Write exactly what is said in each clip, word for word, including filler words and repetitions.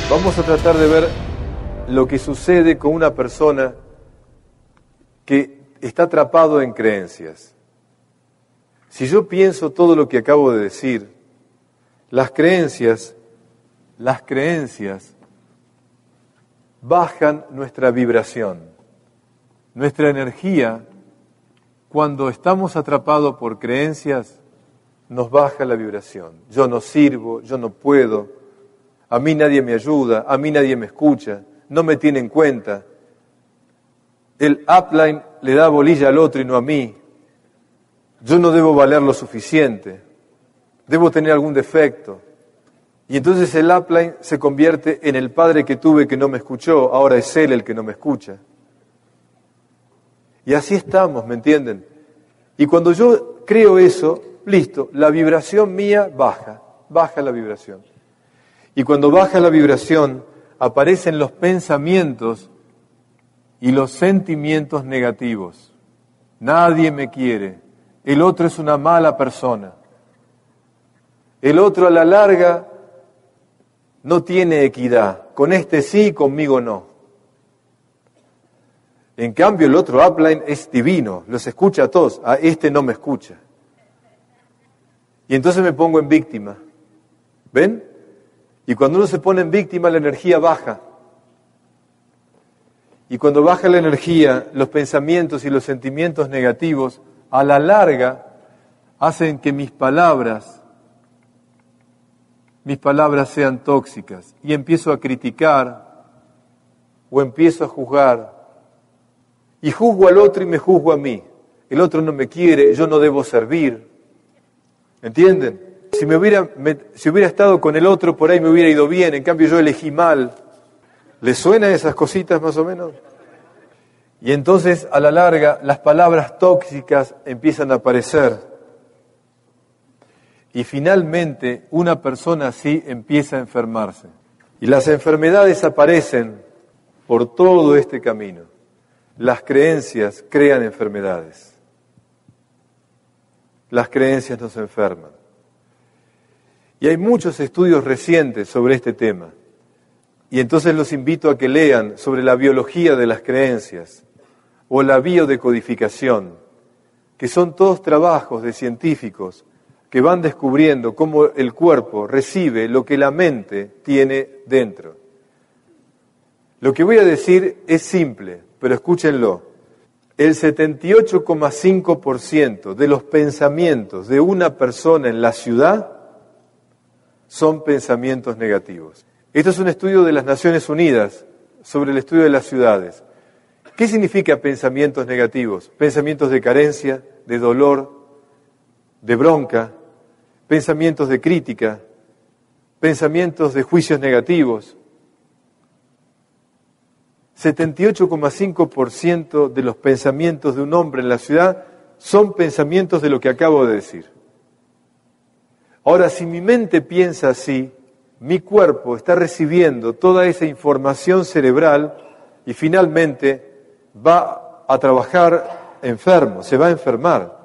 Vamos a tratar de ver lo que sucede con una persona que está atrapado en creencias. Si yo pienso todo lo que acabo de decir, las creencias, las creencias bajan nuestra vibración, nuestra energía. Cuando estamos atrapados por creencias, nos baja la vibración. Yo no sirvo, yo no puedo. A mí nadie me ayuda, a mí nadie me escucha, no me tiene en cuenta. El upline le da bolilla al otro y no a mí. Yo no debo valer lo suficiente, debo tener algún defecto. Y entonces el upline se convierte en el padre que tuve que no me escuchó, ahora es él el que no me escucha. Y así estamos, ¿me entienden? Y cuando yo creo eso, listo, la vibración mía baja, baja la vibración. Y cuando baja la vibración, aparecen los pensamientos y los sentimientos negativos. Nadie me quiere, el otro es una mala persona. El otro a la larga no tiene equidad, con este sí, conmigo no. En cambio el otro upline es divino, los escucha a todos, a este no me escucha. Y entonces me pongo en víctima. ¿Ven? Y cuando uno se pone en víctima, la energía baja. Y cuando baja la energía, los pensamientos y los sentimientos negativos, a la larga, hacen que mis palabras, mis palabras sean tóxicas. Y empiezo a criticar, o empiezo a juzgar. Y juzgo al otro y me juzgo a mí. El otro no me quiere, yo no debo servir. ¿Entienden? Si me hubiera, me, si hubiera estado con el otro, por ahí me hubiera ido bien, en cambio yo elegí mal. ¿Les suenan esas cositas más o menos? Y entonces, a la larga, las palabras tóxicas empiezan a aparecer. Y finalmente, una persona así empieza a enfermarse. Y las enfermedades aparecen por todo este camino. Las creencias crean enfermedades. Las creencias nos enferman. Y hay muchos estudios recientes sobre este tema. Y entonces los invito a que lean sobre la biología de las creencias o la biodecodificación, que son todos trabajos de científicos que van descubriendo cómo el cuerpo recibe lo que la mente tiene dentro. Lo que voy a decir es simple, pero escúchenlo. El setenta y ocho coma cinco por ciento de los pensamientos de una persona en la ciudad son pensamientos negativos. Esto es un estudio de las Naciones Unidas sobre el estudio de las ciudades. ¿Qué significa pensamientos negativos? Pensamientos de carencia, de dolor, de bronca, pensamientos de crítica, pensamientos de juicios negativos. setenta y ocho coma cinco por ciento de los pensamientos de un hombre en la ciudad son pensamientos de lo que acabo de decir. Ahora, si mi mente piensa así, mi cuerpo está recibiendo toda esa información cerebral y finalmente va a trabajar enfermo, se va a enfermar.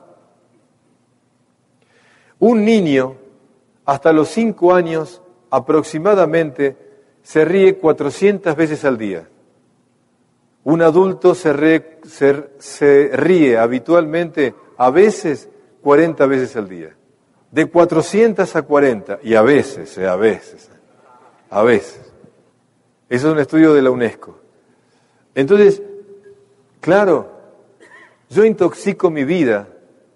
Un niño, hasta los cinco años aproximadamente, se ríe cuatrocientas veces al día. Un adulto se, re, se, se ríe habitualmente, a veces, cuarenta veces al día. De cuatrocientas a cuarenta, y a veces, eh, a veces, a veces. Eso es un estudio de la UNESCO. Entonces, claro, yo intoxico mi vida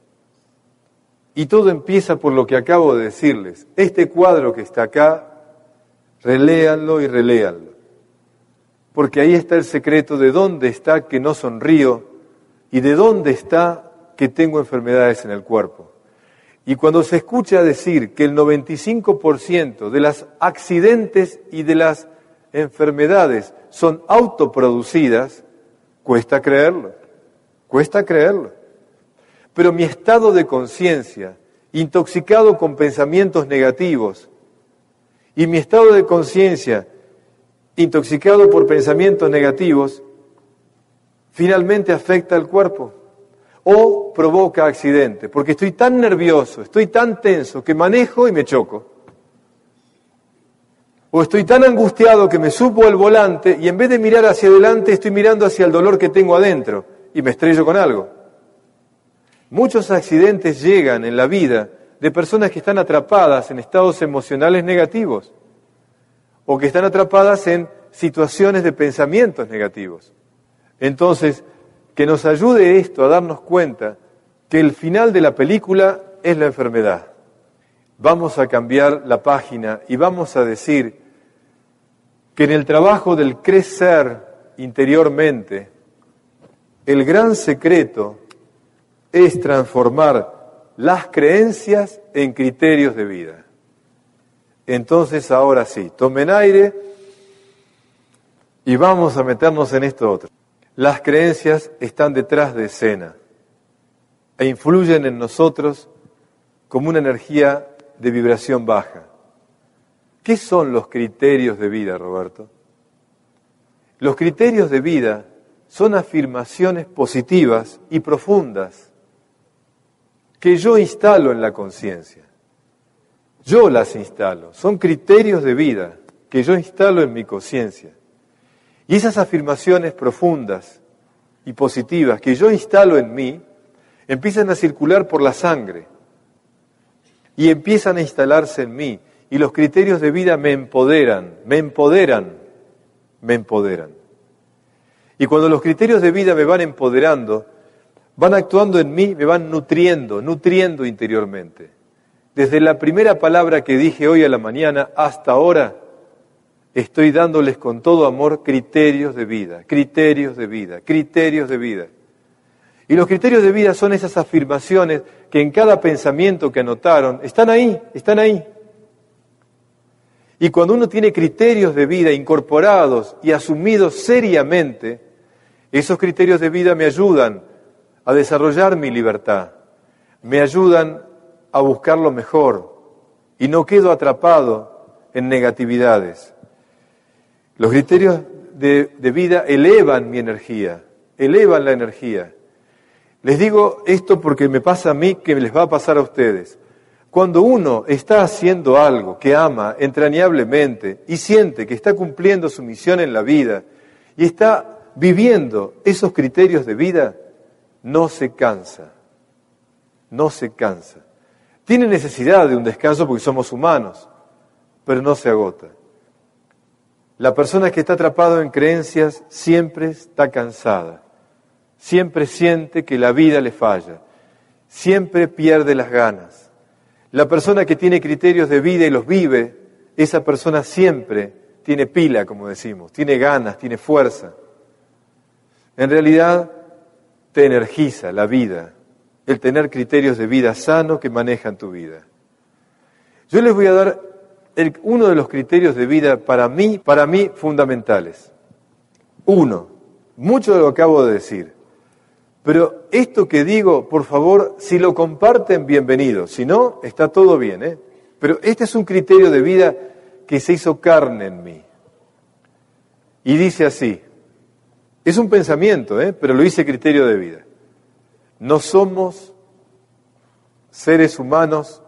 y todo empieza por lo que acabo de decirles. Este cuadro que está acá, reléanlo y reléanlo. Porque ahí está el secreto de dónde está que no sonrío y de dónde está que tengo enfermedades en el cuerpo. Y cuando se escucha decir que el noventa y cinco por ciento de los accidentes y de las enfermedades son autoproducidas, cuesta creerlo, cuesta creerlo. Pero mi estado de conciencia, intoxicado con pensamientos negativos, y mi estado de conciencia, intoxicado por pensamientos negativos, finalmente afecta al cuerpo. O provoca accidente, porque estoy tan nervioso, estoy tan tenso, que manejo y me choco. O estoy tan angustiado que me subo al volante y en vez de mirar hacia adelante estoy mirando hacia el dolor que tengo adentro y me estrello con algo. Muchos accidentes llegan en la vida de personas que están atrapadas en estados emocionales negativos o que están atrapadas en situaciones de pensamientos negativos. Entonces, que nos ayude esto a darnos cuenta que el final de la película es la enfermedad. Vamos a cambiar la página y vamos a decir que en el trabajo del crecer interiormente, el gran secreto es transformar las creencias en criterios de vida. Entonces, ahora sí, tomen aire y vamos a meternos en esto otro. Las creencias están detrás de escena e influyen en nosotros como una energía de vibración baja. ¿Qué son los criterios de vida, Roberto? Los criterios de vida son afirmaciones positivas y profundas que yo instalo en la conciencia. Yo las instalo. Son criterios de vida que yo instalo en mi conciencia. Y esas afirmaciones profundas y positivas que yo instalo en mí empiezan a circular por la sangre y empiezan a instalarse en mí. Y los criterios de vida me empoderan, me empoderan, me empoderan. Y cuando los criterios de vida me van empoderando, van actuando en mí, me van nutriendo, nutriendo interiormente. Desde la primera palabra que dije hoy a la mañana hasta ahora, estoy dándoles con todo amor criterios de vida, criterios de vida, criterios de vida. Y los criterios de vida son esas afirmaciones que en cada pensamiento que anotaron, están ahí, están ahí. Y cuando uno tiene criterios de vida incorporados y asumidos seriamente, esos criterios de vida me ayudan a desarrollar mi libertad, me ayudan a buscar lo mejor y no quedo atrapado en negatividades. Los criterios de, de vida elevan mi energía, elevan la energía. Les digo esto porque me pasa a mí, que les va a pasar a ustedes. Cuando uno está haciendo algo que ama entrañablemente y siente que está cumpliendo su misión en la vida y está viviendo esos criterios de vida, no se cansa, no se cansa. Tiene necesidad de un descanso porque somos humanos, pero no se agota. La persona que está atrapada en creencias siempre está cansada, siempre siente que la vida le falla, siempre pierde las ganas. La persona que tiene criterios de vida y los vive, esa persona siempre tiene pila, como decimos, tiene ganas, tiene fuerza. En realidad, te energiza la vida, el tener criterios de vida sanos que manejan tu vida. Yo les voy a dar el, uno de los criterios de vida para mí, para mí fundamentales. Uno, mucho de lo que acabo de decir. Pero esto que digo, por favor, si lo comparten, bienvenido. Si no, está todo bien, ¿eh? Pero este es un criterio de vida que se hizo carne en mí. Y dice así, es un pensamiento, ¿eh? Pero lo hice criterio de vida. No somos seres humanos,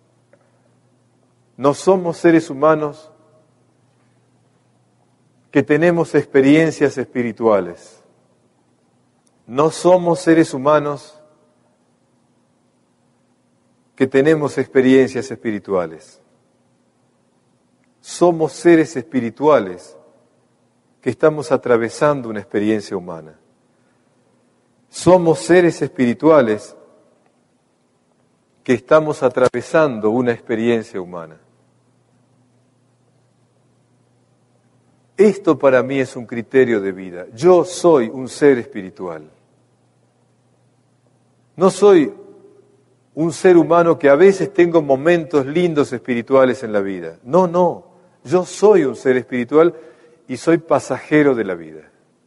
no somos seres humanos que tenemos experiencias espirituales. No somos seres humanos que tenemos experiencias espirituales. Somos seres espirituales que estamos atravesando una experiencia humana. Somos seres espirituales que estamos atravesando una experiencia humana. Esto para mí es un criterio de vida. Yo soy un ser espiritual. No soy un ser humano que a veces tengo momentos lindos espirituales en la vida. No, no. Yo soy un ser espiritual y soy pasajero de la vida.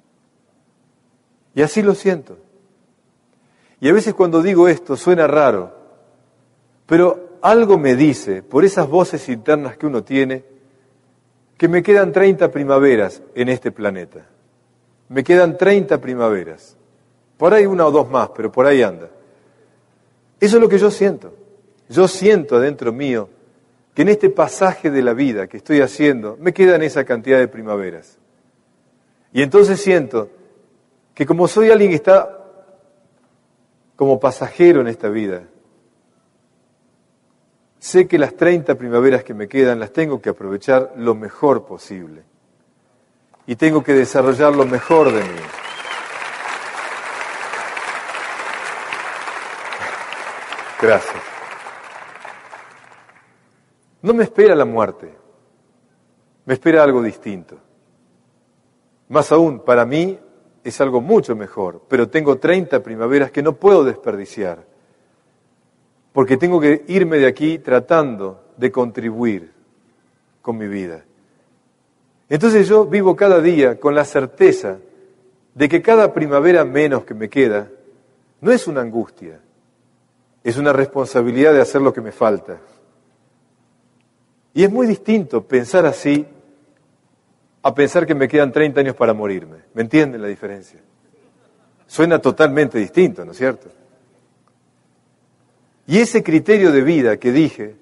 Y así lo siento. Y a veces cuando digo esto suena raro, pero algo me dice, por esas voces internas que uno tiene, que me quedan treinta primaveras en este planeta. Me quedan treinta primaveras. Por ahí una o dos más, pero por ahí anda. Eso es lo que yo siento. Yo siento adentro mío que en este pasaje de la vida que estoy haciendo me quedan esa cantidad de primaveras. Y entonces siento que como soy alguien que está como pasajero en esta vida, sé que las treinta primaveras que me quedan las tengo que aprovechar lo mejor posible. Y tengo que desarrollar lo mejor de mí. Gracias. No me espera la muerte, me espera algo distinto. Más aún, para mí es algo mucho mejor, pero tengo treinta primaveras que no puedo desperdiciar, porque tengo que irme de aquí tratando de contribuir con mi vida. Entonces yo vivo cada día con la certeza de que cada primavera menos que me queda no es una angustia, es una responsabilidad de hacer lo que me falta. Y es muy distinto pensar así a pensar que me quedan treinta años para morirme. ¿Me entienden la diferencia? Suena totalmente distinto, ¿no es cierto? Y ese criterio de vida que dije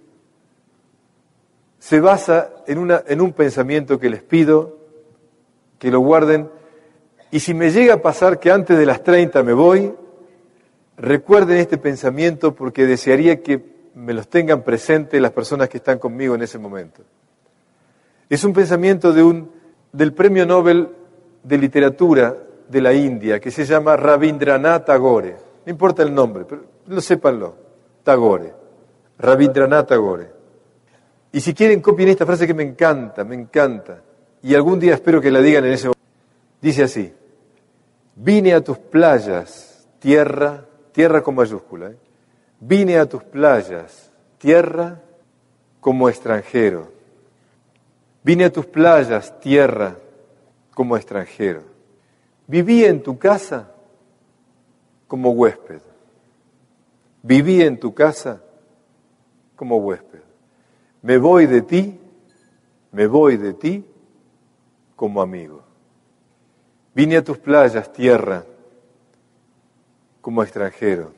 se basa en, una, en un pensamiento que les pido que lo guarden. Y si me llega a pasar que antes de las treinta me voy, recuerden este pensamiento porque desearía que me los tengan presentes las personas que están conmigo en ese momento. Es un pensamiento de un, del Premio Nobel de Literatura de la India, que se llama Rabindranath Tagore. No importa el nombre, pero lo sépanlo. Tagore. Rabindranath Tagore. Y si quieren, copien esta frase que me encanta, me encanta. Y algún día espero que la digan en ese momento. Dice así: vine a tus playas, tierra, tierra con mayúscula, ¿eh? Vine a tus playas, tierra, como extranjero. Vine a tus playas, tierra, como extranjero. Viví en tu casa como huésped. Viví en tu casa como huésped. Me voy de ti, me voy de ti como amigo. Vine a tus playas, tierra, como extranjero.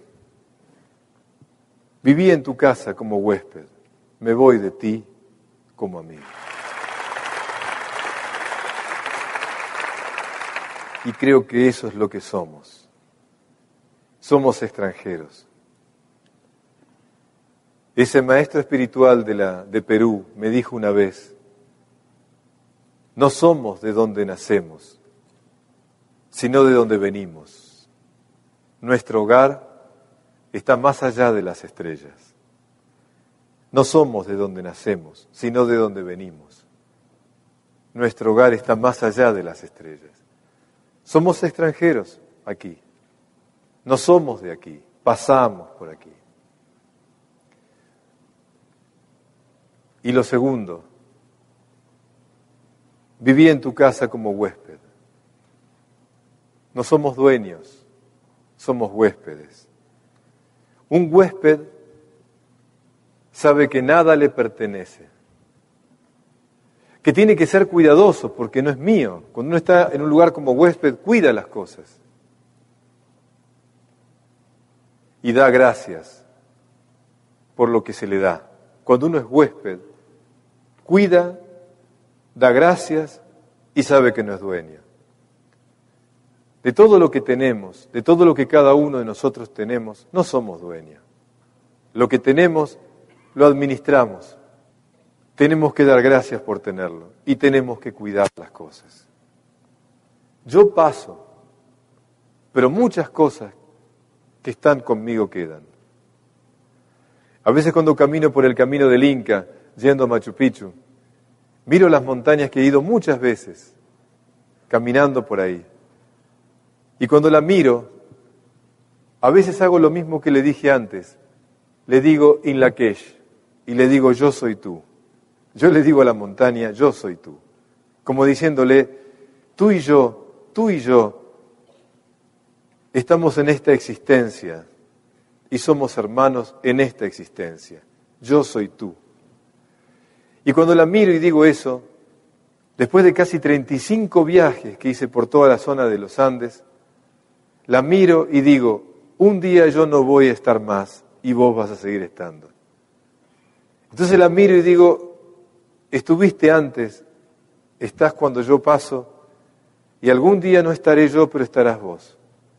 Viví en tu casa como huésped, me voy de ti como amigo. Y creo que eso es lo que somos. Somos extranjeros. Ese maestro espiritual de, la, de Perú me dijo una vez: no somos de donde nacemos, sino de donde venimos. Nuestro hogar está más allá de las estrellas. No somos de donde nacemos, sino de donde venimos. Nuestro hogar está más allá de las estrellas. Somos extranjeros aquí. No somos de aquí, pasamos por aquí. Y lo segundo, viví en tu casa como huésped. No somos dueños, somos huéspedes. Un huésped sabe que nada le pertenece, que tiene que ser cuidadoso porque no es mío. Cuando uno está en un lugar como huésped, cuida las cosas y da gracias por lo que se le da. Cuando uno es huésped, cuida, da gracias y sabe que no es dueño. De todo lo que tenemos, de todo lo que cada uno de nosotros tenemos, no somos dueños. Lo que tenemos, lo administramos. Tenemos que dar gracias por tenerlo y tenemos que cuidar las cosas. Yo paso, pero muchas cosas que están conmigo quedan. A veces cuando camino por el camino del Inca, yendo a Machu Picchu, miro las montañas que he ido muchas veces, caminando por ahí. Y cuando la miro, a veces hago lo mismo que le dije antes. Le digo In Lakesh y le digo yo soy tú. Yo le digo a la montaña yo soy tú. Como diciéndole, tú y yo, tú y yo, estamos en esta existencia y somos hermanos en esta existencia. Yo soy tú. Y cuando la miro y digo eso, después de casi treinta y cinco viajes que hice por toda la zona de los Andes, la miro y digo, un día yo no voy a estar más y vos vas a seguir estando. Entonces la miro y digo, estuviste antes, estás cuando yo paso, y algún día no estaré yo, pero estarás vos.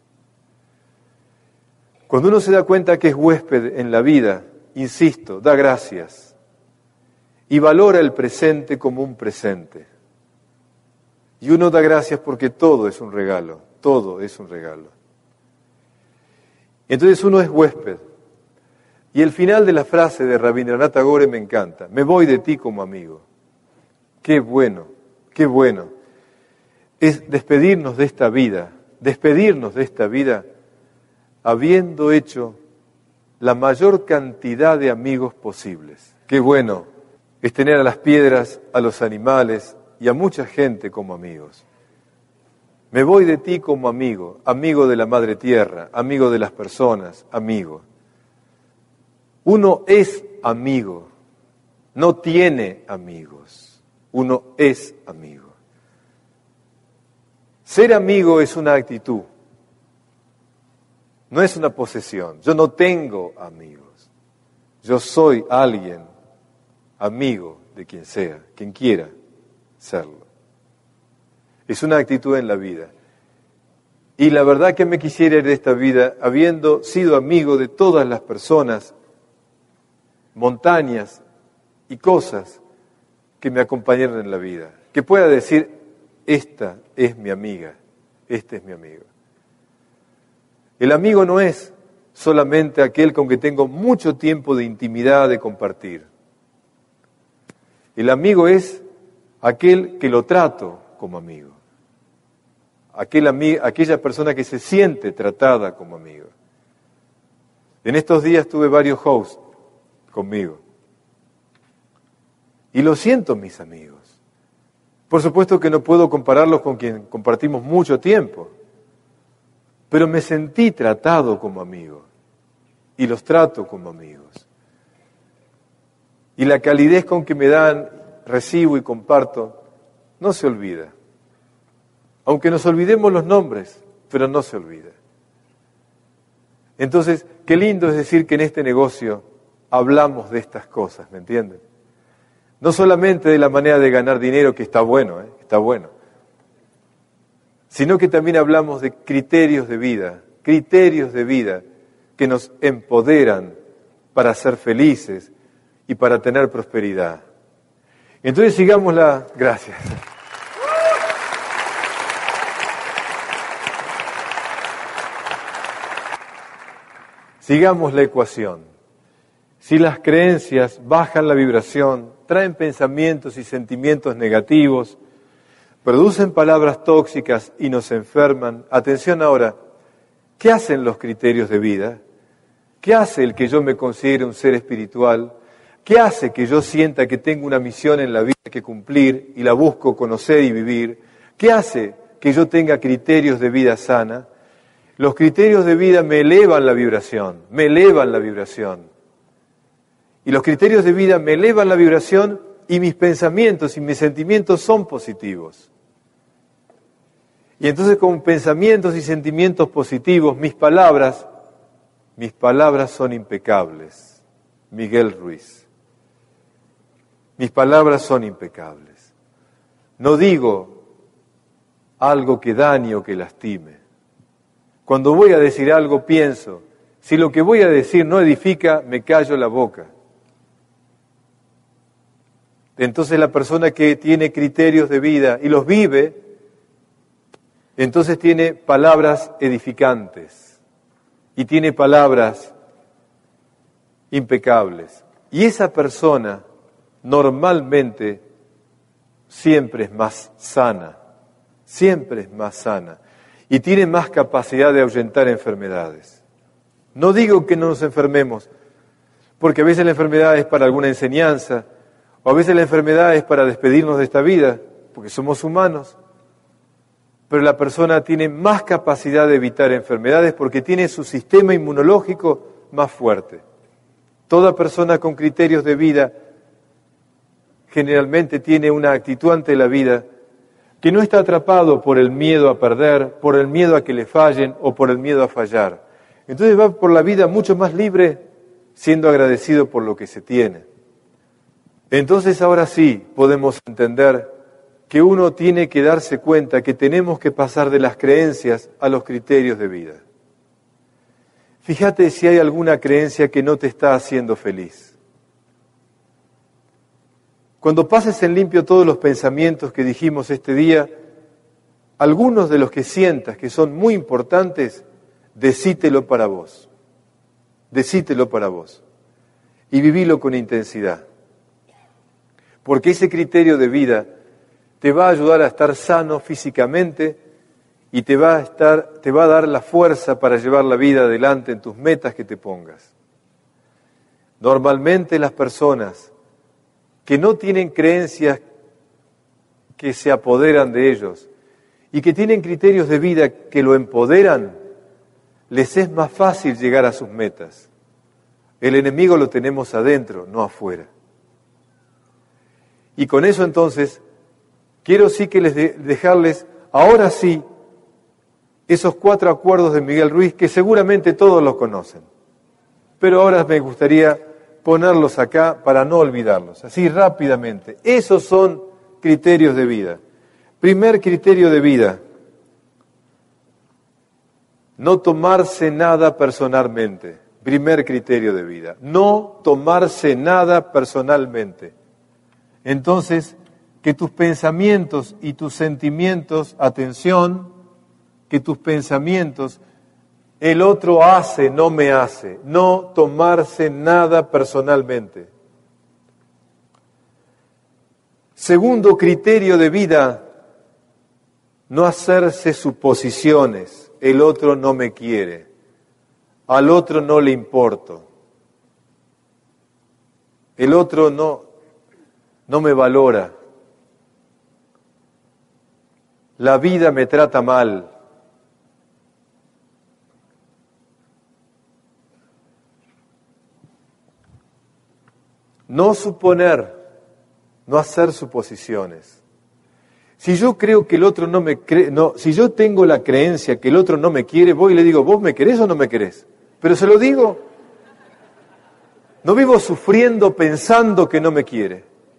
Cuando uno se da cuenta que es huésped en la vida, insisto, da gracias y valora el presente como un presente. Y uno da gracias porque todo es un regalo, todo es un regalo. Entonces uno es huésped. Y el final de la frase de Rabindranath Tagore me encanta. Me voy de ti como amigo. Qué bueno, qué bueno. Es despedirnos de esta vida, despedirnos de esta vida habiendo hecho la mayor cantidad de amigos posibles. Qué bueno es tener a las piedras, a los animales y a mucha gente como amigos. Me voy de ti como amigo, amigo de la Madre Tierra, amigo de las personas, amigo. Uno es amigo, no tiene amigos, uno es amigo. Ser amigo es una actitud, no es una posesión. Yo no tengo amigos, yo soy alguien, amigo de quien sea, quien quiera serlo. Es una actitud en la vida. Y la verdad que me quisiera ir de esta vida habiendo sido amigo de todas las personas, montañas y cosas que me acompañaron en la vida. Que pueda decir, esta es mi amiga, este es mi amigo. El amigo no es solamente aquel con que tengo mucho tiempo de intimidad de compartir. El amigo es aquel que lo trato como amigo. Aquel ami- aquella persona que se siente tratada como amigo. En estos días tuve varios hosts conmigo. Y lo siento, mis amigos. Por supuesto que no puedo compararlos con quien compartimos mucho tiempo, pero me sentí tratado como amigo y los trato como amigos. Y la calidez con que me dan, recibo y comparto, no se olvida. Aunque nos olvidemos los nombres, pero no se olvida. Entonces, qué lindo es decir que en este negocio hablamos de estas cosas, ¿me entienden? No solamente de la manera de ganar dinero, que está bueno, ¿eh? está bueno, sino que también hablamos de criterios de vida, criterios de vida que nos empoderan para ser felices y para tener prosperidad. Entonces sigamos la... Gracias. Sigamos la ecuación. Si las creencias bajan la vibración, traen pensamientos y sentimientos negativos, producen palabras tóxicas y nos enferman. Atención ahora, ¿qué hacen los criterios de vida? ¿Qué hace el que yo me considere un ser espiritual? ¿Qué hace que yo sienta que tengo una misión en la vida que cumplir y la busco conocer y vivir? ¿Qué hace que yo tenga criterios de vida sana? Los criterios de vida me elevan la vibración, me elevan la vibración. Y los criterios de vida me elevan la vibración y mis pensamientos y mis sentimientos son positivos. Y entonces con pensamientos y sentimientos positivos, mis palabras, mis palabras son impecables. Miguel Ruiz. Mis palabras son impecables. No digo algo que dañe o que lastime. Cuando voy a decir algo, pienso, si lo que voy a decir no edifica, me callo la boca. Entonces la persona que tiene criterios de vida y los vive, entonces tiene palabras edificantes y tiene palabras impecables. Y esa persona normalmente siempre es más sana, siempre es más sana. Y tiene más capacidad de ahuyentar enfermedades. No digo que no nos enfermemos, porque a veces la enfermedad es para alguna enseñanza, o a veces la enfermedad es para despedirnos de esta vida, porque somos humanos. Pero la persona tiene más capacidad de evitar enfermedades porque tiene su sistema inmunológico más fuerte. Toda persona con criterios de vida generalmente tiene una actitud ante la vida que no está atrapado por el miedo a perder, por el miedo a que le fallen o por el miedo a fallar. Entonces va por la vida mucho más libre, siendo agradecido por lo que se tiene. Entonces ahora sí podemos entender que uno tiene que darse cuenta que tenemos que pasar de las creencias a los criterios de vida. Fíjate si hay alguna creencia que no te está haciendo feliz. Cuando pases en limpio todos los pensamientos que dijimos este día, algunos de los que sientas que son muy importantes, decítelo para vos. Decítelo para vos. Y vivilo con intensidad. Porque ese criterio de vida te va a ayudar a estar sano físicamente y te va a estar, te va a dar la fuerza para llevar la vida adelante en tus metas que te pongas. Normalmente las personas que no tienen creencias que se apoderan de ellos y que tienen criterios de vida que lo empoderan, les es más fácil llegar a sus metas. El enemigo lo tenemos adentro, no afuera. Y con eso entonces, quiero sí que les de, dejarles, ahora sí, esos cuatro acuerdos de Miguel Ruiz, que seguramente todos los conocen. Pero ahora me gustaría ponerlos acá para no olvidarlos, así rápidamente. Esos son criterios de vida. Primer criterio de vida, no tomarse nada personalmente. Primer criterio de vida, no tomarse nada personalmente. Entonces, que tus pensamientos y tus sentimientos, atención, que tus pensamientos, el otro hace, no me hace, no tomarse nada personalmente. Segundo criterio de vida, no hacerse suposiciones, el otro no me quiere, al otro no le importo, el otro no, no me valora, la vida me trata mal. No suponer, no hacer suposiciones. Si yo creo que el otro no me cree, no, si yo tengo la creencia que el otro no me quiere, voy y le digo, ¿vos me querés o no me querés? Pero se lo digo. No vivo sufriendo pensando que no me quiere.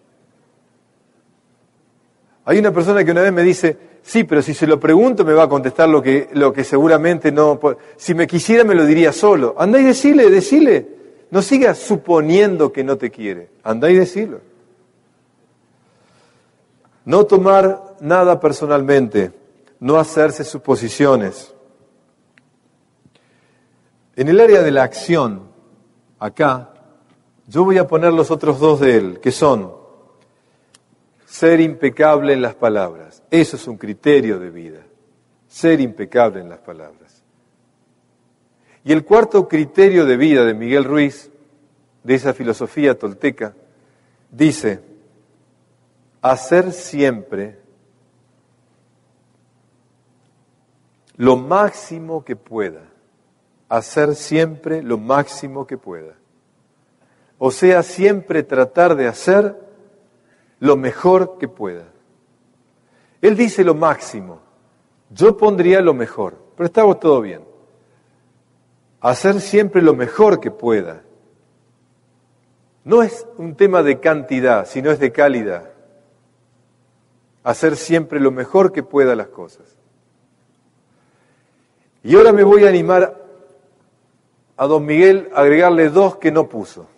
Hay una persona que una vez me dice, sí, pero si se lo pregunto me va a contestar lo que, lo que seguramente no... Si me quisiera me lo diría solo. Andá y decile, decile. No sigas suponiendo que no te quiere. Andá y decilo. No tomar nada personalmente. No hacerse suposiciones. En el área de la acción, acá, yo voy a poner los otros dos de él, que son ser impecable en las palabras. Eso es un criterio de vida. Ser impecable en las palabras. Y el cuarto criterio de vida de Miguel Ruiz, de esa filosofía tolteca, dice, hacer siempre lo máximo que pueda. Hacer siempre lo máximo que pueda. O sea, siempre tratar de hacer lo mejor que pueda. Él dice lo máximo. Yo pondría lo mejor, pero estamos todo bien. Hacer siempre lo mejor que pueda. No es un tema de cantidad, sino es de calidad. Hacer siempre lo mejor que pueda las cosas. Y ahora me voy a animar a don Miguel a agregarle dos que no puso.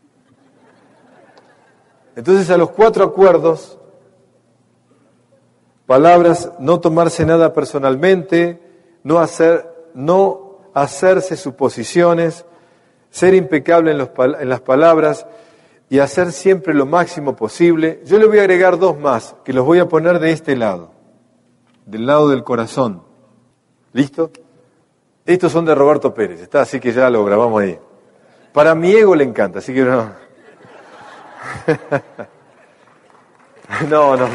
Entonces a los cuatro acuerdos, palabras, no tomarse nada personalmente, no hacer, no hacerse suposiciones, ser impecable en, los, en las palabras y hacer siempre lo máximo posible. Yo le voy a agregar dos más, que los voy a poner de este lado, del lado del corazón. ¿Listo? Estos son de Roberto Pérez, está, así que ya lo grabamos ahí. Para mi ego le encanta, así que no. No, no.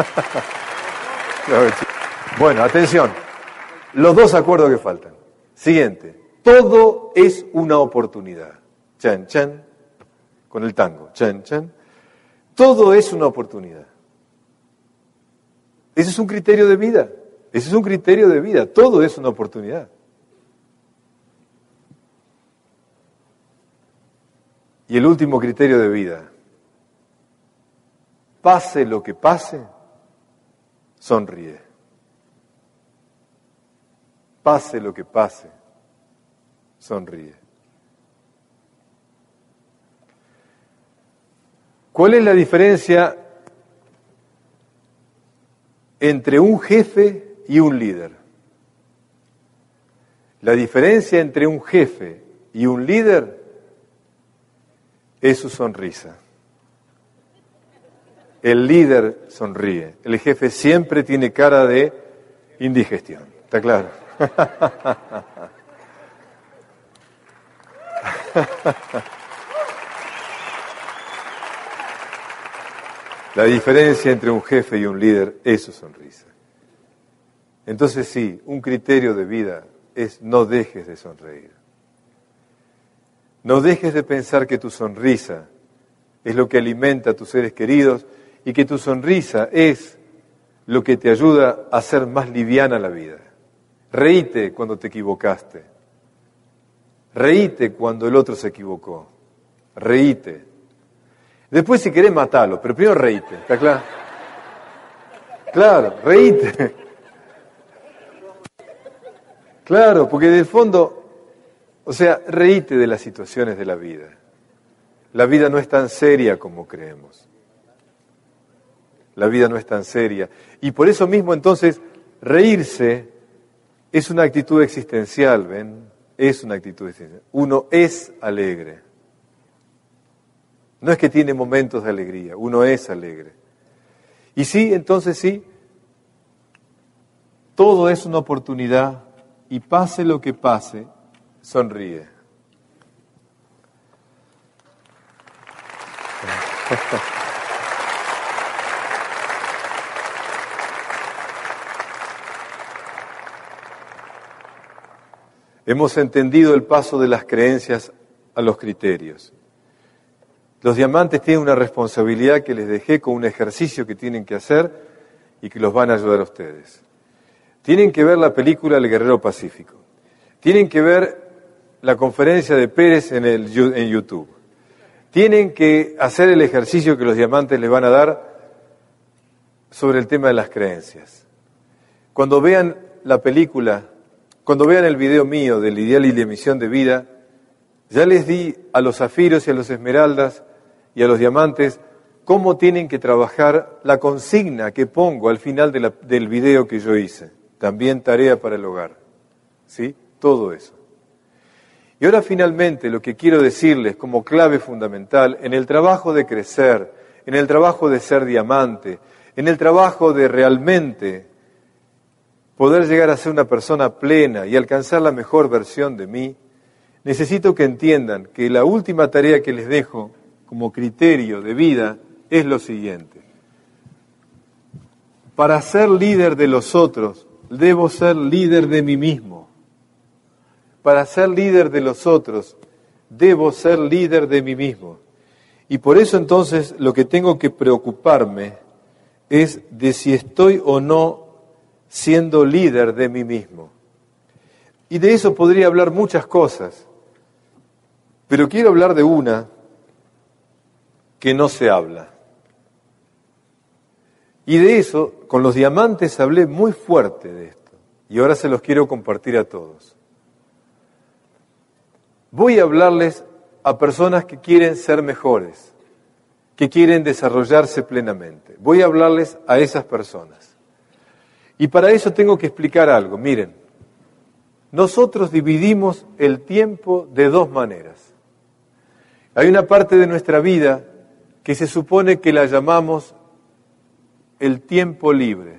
Bueno, atención. Los dos acuerdos que faltan. Siguiente. Todo es una oportunidad. Chan, chan. Con el tango. Chan, chan. Todo es una oportunidad. Ese es un criterio de vida. Ese es un criterio de vida. Todo es una oportunidad. Y el último criterio de vida. pase lo que pase, sonríe. Pase lo que pase, sonríe. ¿Cuál es la diferencia entre un jefe y un líder? La diferencia entre un jefe y un líder es su sonrisa. El líder sonríe, el jefe siempre tiene cara de indigestión, ¿está claro? La diferencia entre un jefe y un líder es su sonrisa. Entonces sí, un criterio de vida es no dejes de sonreír. No dejes de pensar que tu sonrisa es lo que alimenta a tus seres queridos y que tu sonrisa es lo que te ayuda a hacer más liviana la vida. Reíte cuando te equivocaste. Reíte cuando el otro se equivocó. Reíte. Después si querés matalo, pero primero reíte, ¿está claro? Claro, reíte. Claro, porque en el fondo, o sea, reíte de las situaciones de la vida. La vida no es tan seria como creemos. La vida no es tan seria. Y por eso mismo entonces, reírse es una actitud existencial, ¿ven? Es una actitud existencial. Uno es alegre. No es que tiene momentos de alegría, uno es alegre. Y sí, entonces sí, todo es una oportunidad y pase lo que pase, sonríe. Hemos entendido el paso de las creencias a los criterios. Los diamantes tienen una responsabilidad que les dejé con un ejercicio que tienen que hacer y que los van a ayudar a ustedes. Tienen que ver la película El Guerrero Pacífico. Tienen que ver la conferencia de Pérez en, el, en YouTube. Tienen que hacer el ejercicio que los diamantes les van a dar sobre el tema de las creencias. Cuando vean la película, cuando vean el video mío del ideal y la misión de vida, ya les di a los zafiros y a los esmeraldas y a los diamantes cómo tienen que trabajar la consigna que pongo al final de la, del video que yo hice. También tarea para el hogar. ¿Sí? Todo eso. Y ahora finalmente lo que quiero decirles como clave fundamental en el trabajo de crecer, en el trabajo de ser diamante, en el trabajo de realmente poder llegar a ser una persona plena y alcanzar la mejor versión de mí, necesito que entiendan que la última tarea que les dejo como criterio de vida es lo siguiente. Para ser líder de los otros, debo ser líder de mí mismo. Para ser líder de los otros, debo ser líder de mí mismo. Y por eso entonces lo que tengo que preocuparme es de si estoy o no siendo líder de mí mismo. Y de eso podría hablar muchas cosas, pero quiero hablar de una que no se habla. Y de eso, con los diamantes hablé muy fuerte de esto, y ahora se los quiero compartir a todos. Voy a hablarles a personas que quieren ser mejores, que quieren desarrollarse plenamente. Voy a hablarles a esas personas. Y para eso tengo que explicar algo. Miren, nosotros dividimos el tiempo de dos maneras. Hay una parte de nuestra vida que se supone que la llamamos el tiempo libre.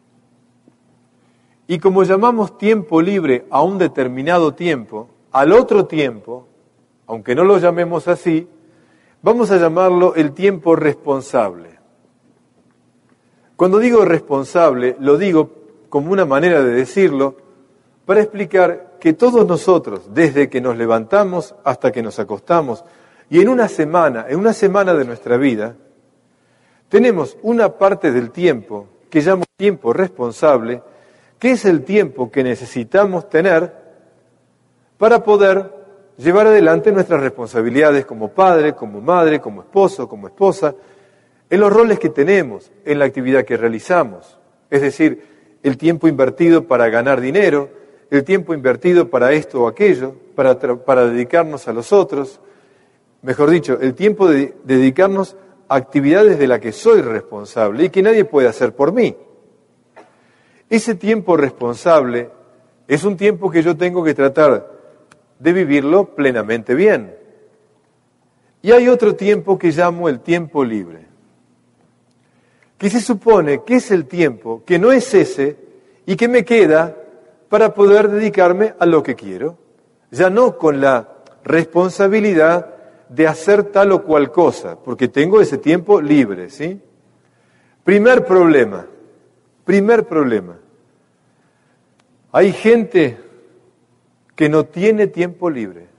Y como llamamos tiempo libre a un determinado tiempo, al otro tiempo, aunque no lo llamemos así, vamos a llamarlo el tiempo responsable. Cuando digo responsable, lo digo como una manera de decirlo para explicar que todos nosotros, desde que nos levantamos hasta que nos acostamos, y en una semana, en una semana de nuestra vida, tenemos una parte del tiempo que llamo tiempo responsable, que es el tiempo que necesitamos tener para poder llevar adelante nuestras responsabilidades como padre, como madre, como esposo, como esposa, en los roles que tenemos, en la actividad que realizamos. Es decir, el tiempo invertido para ganar dinero, el tiempo invertido para esto o aquello, para, para dedicarnos a los otros. Mejor dicho, el tiempo de, de dedicarnos a actividades de las que soy responsable y que nadie puede hacer por mí. Ese tiempo responsable es un tiempo que yo tengo que tratar de vivirlo plenamente bien. Y hay otro tiempo que llamo el tiempo libre, que se supone que es el tiempo que no es ese y que me queda para poder dedicarme a lo que quiero, ya no con la responsabilidad de hacer tal o cual cosa, porque tengo ese tiempo libre, ¿sí? Primer problema, primer problema. Hay gente que no tiene tiempo libre.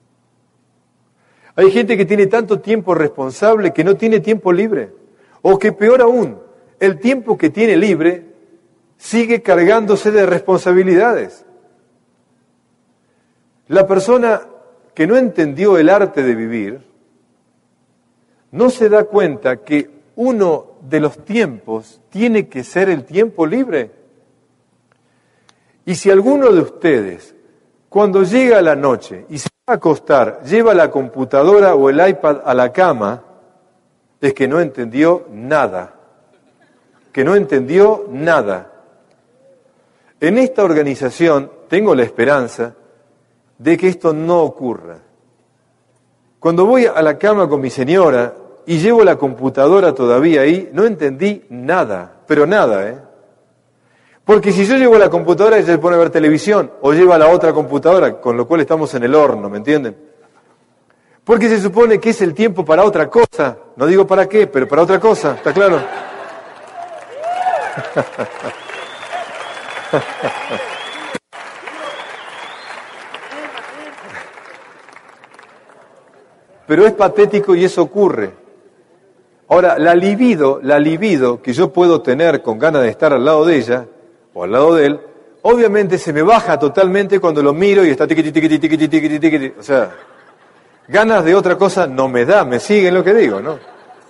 Hay gente que tiene tanto tiempo responsable que no tiene tiempo libre. O que peor aún, el tiempo que tiene libre sigue cargándose de responsabilidades. La persona que no entendió el arte de vivir no se da cuenta que uno de los tiempos tiene que ser el tiempo libre. Y si alguno de ustedes, cuando llega la noche y se va a acostar, lleva la computadora o el iPad a la cama, es que no entendió nada. Que no entendió nada. En esta organización tengo la esperanza de que esto no ocurra. Cuando voy a la cama con mi señora y llevo la computadora todavía ahí, no entendí nada, pero nada, ¿eh? Porque si yo llevo la computadora, ella se pone a ver televisión, o lleva la otra computadora, con lo cual estamos en el horno, ¿me entienden? Porque se supone que es el tiempo para otra cosa, no digo para qué, pero para otra cosa, ¿está claro? Pero es patético y eso ocurre. Ahora, la libido, la libido que yo puedo tener con ganas de estar al lado de ella, o al lado de él, obviamente se me baja totalmente cuando lo miro y está tiqui, tiqui, tiqui, tiqui, tiqui, tiqui. O sea, ganas de otra cosa no me da, me siguen lo que digo, ¿no?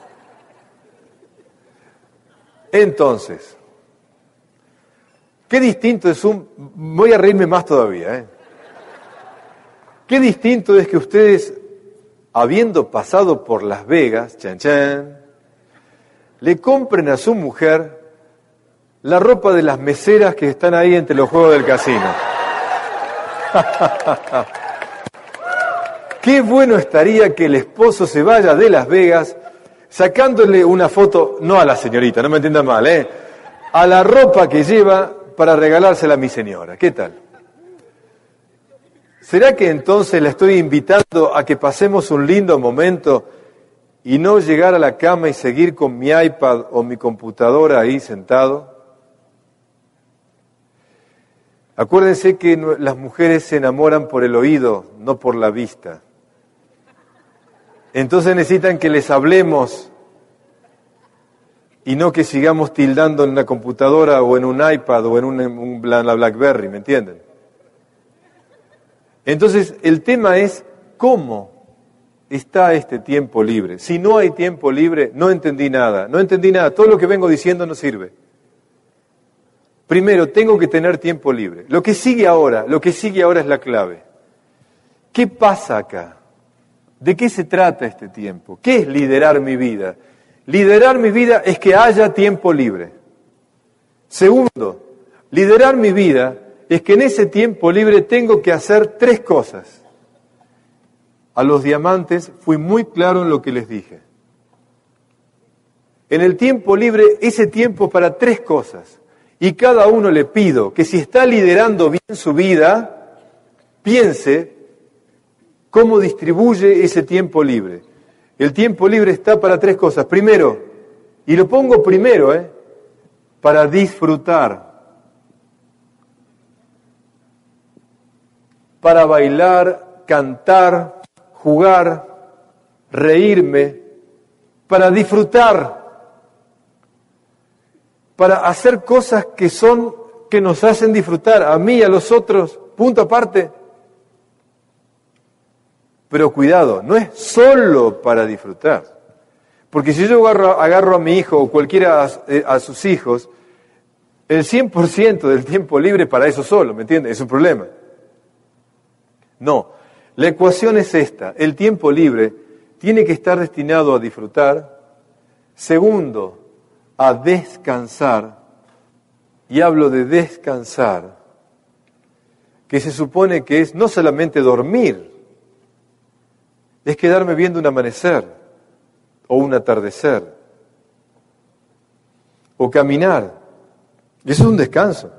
Entonces, qué distinto es un... Voy a reírme más todavía, ¿eh? Qué distinto es que ustedes, habiendo pasado por Las Vegas, chan chan, le compren a su mujer la ropa de las meseras que están ahí entre los juegos del casino. Qué bueno estaría que el esposo se vaya de Las Vegas sacándole una foto, no a la señorita, no me entiendan mal, ¿eh? A la ropa que lleva para regalársela a mi señora. ¿Qué tal? ¿Será que entonces la estoy invitando a que pasemos un lindo momento y no llegar a la cama y seguir con mi iPad o mi computadora ahí sentado? Acuérdense que las mujeres se enamoran por el oído, no por la vista. Entonces necesitan que les hablemos y no que sigamos tildando en una computadora o en un iPad o en un, un, la BlackBerry, ¿me entienden? Entonces el tema es cómo está este tiempo libre. Si no hay tiempo libre, no entendí nada, no entendí nada, todo lo que vengo diciendo no sirve. Primero, tengo que tener tiempo libre. Lo que sigue ahora, lo que sigue ahora es la clave. ¿Qué pasa acá? ¿De qué se trata este tiempo? ¿Qué es liderar mi vida? Liderar mi vida es que haya tiempo libre. Segundo, liderar mi vida es que en ese tiempo libre tengo que hacer tres cosas. A los diamantes fui muy claro en lo que les dije. En el tiempo libre, ese tiempo para tres cosas. Y cada uno le pido que si está liderando bien su vida, piense cómo distribuye ese tiempo libre. El tiempo libre está para tres cosas. Primero, y lo pongo primero, ¿eh? Para disfrutar. Para bailar, cantar, jugar, reírme, para disfrutar. Para hacer cosas que son, que nos hacen disfrutar, a mí y a los otros, punto aparte. Pero cuidado, no es solo para disfrutar. Porque si yo agarro, agarro a mi hijo o cualquiera a, a sus hijos, el cien por ciento del tiempo libre para eso solo, ¿me entiendes? Es un problema. No, la ecuación es esta. El tiempo libre tiene que estar destinado a disfrutar. Segundo, a descansar. Y hablo de descansar, que se supone que es no solamente dormir, es quedarme viendo un amanecer o un atardecer o caminar. Y eso es un descanso.